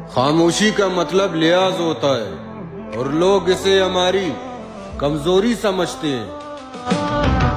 खामोशी का मतलब लिहाज होता है और लोग इसे हमारी कमजोरी समझते हैं।